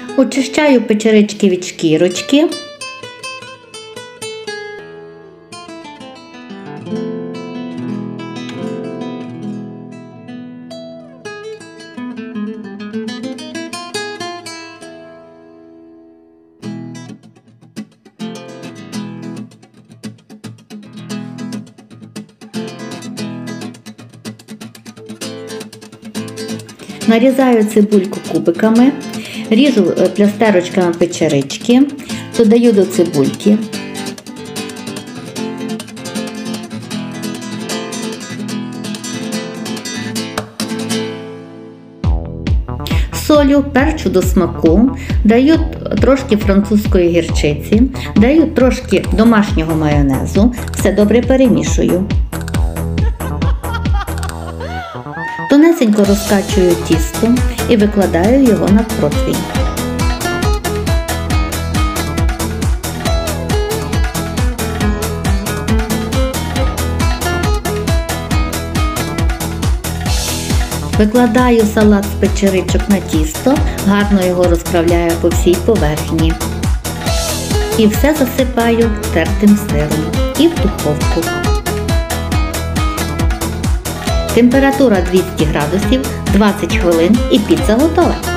Очищаю печерички від шкірочки. Нарізаю цибульку кубиками, ріжу плястерочками печерички, додаю до цибульки. Солю, перчу до смаку, даю трошки французької гірчиці, даю трошки домашнього майонезу, все добре перемішую. Тонесенько розкачую тісто і викладаю його на противень. Викладаю салат з печеричок на тісто, гарно його розправляю по всій поверхні. І все засипаю тертим сиром і в духовку. Температура 200 градусів, 20 хвилин і піца готова.